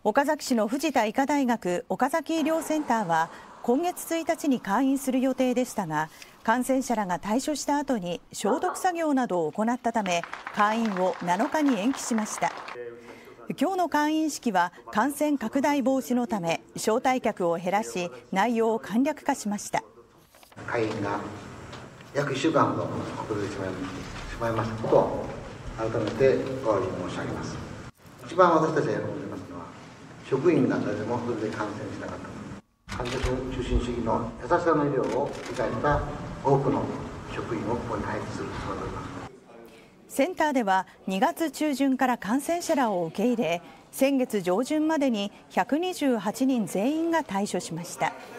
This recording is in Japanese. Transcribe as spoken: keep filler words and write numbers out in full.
岡崎市の藤田医科大学岡崎医療センターは今月ついたちに開院する予定でしたが、感染者らが退所した後に消毒作業などを行ったため開院をなのかに延期しました。今日の開院式は感染拡大防止のため招待客を減らし、内容を簡略化しました。 開院が約いっしゅうかんほど遅れてしまいましたことを改めてお詫び申し上げます。一番私たちが喜んでいますのは、職員が誰でもそれで感染しなかった患者中心主義の優しさの医療を理解した多くの職員をここに配置するつもりでおります。 センターではにがつ中旬から感染者らを受け入れ、先月上旬までにひゃくにじゅうはちにん全員が退所しました。